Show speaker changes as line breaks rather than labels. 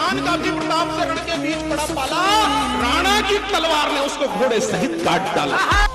सुलेमान का भी प्रताप से रण के बीच पड़ा पाला, राणा की तलवार ने उसको घोड़े सहित काट डाला।